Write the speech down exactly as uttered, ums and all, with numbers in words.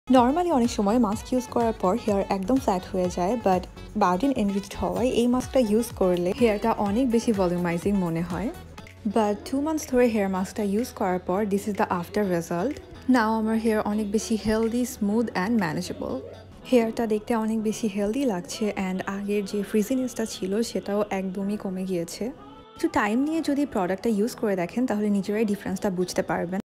Normally অনেক সময় mask use করার পর হেয়ার একদম ফ্ল্যাট হয়ে যায়, বাট বায়োটিন এনরিচড হওয়ায় এই মাস্কটা ইউজ করলে হেয়ারটা অনেক বেশি ভলিউমাইজিং মনে হয়। বাট টু মান্থস ধরে হেয়ার মাস্কটা ইউজ করার পর this is the after result. Now আমার হেয়ার অনেক বেশি হেলদি, স্মুথ অ্যান্ড ম্যানেজেবল। হেয়ারটা দেখতে অনেক বেশি হেলদি লাগছে অ্যান্ড আগের যে ফ্রিজিনেসটা ছিল সেটাও একদমই কমে গিয়েছে। একটু টাইম নিয়ে যদি প্রোডাক্টটা ইউজ করে দেখেন তাহলে নিজেরাই ডিফারেন্সটা বুঝতে পারবেন।